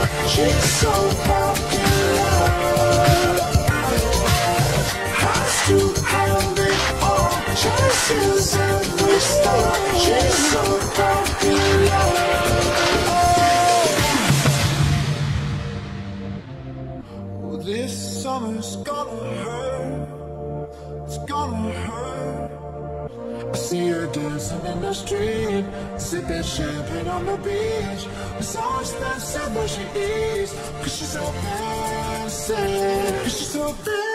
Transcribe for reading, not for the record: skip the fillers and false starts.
She's so popular. Has to have it all. Chases every star. She's so popular. Well, this summer's gonna hurt. It's gonna hurt. I see her dancing in the street, sipping champagne on the beach. It's so expensive what she eats, 'cause she's so fancy, 'cause she's so fancy.